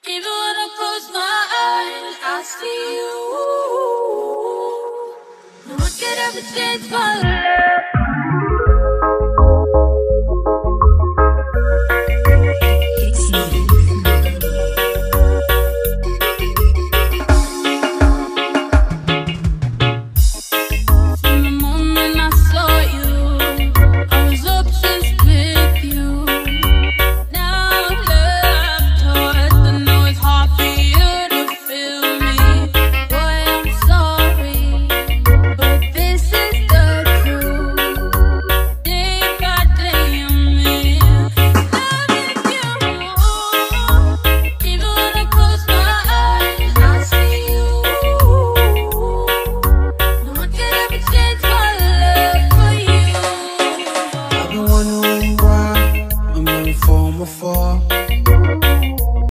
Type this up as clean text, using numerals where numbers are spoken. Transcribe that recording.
Even when I close my eyes, I see you. No one could ever change my life.